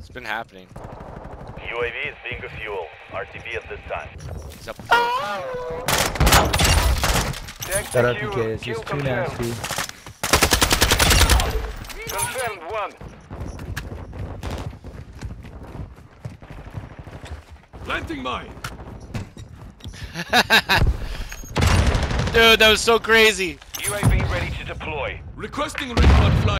It's been happening. UAV is being fuel. RTB at this time. He's up. Shut up, PK. It's just too nasty. Confirmed one. Planting mine. Dude, that was so crazy. UAV ready to deploy. Requesting recon flight.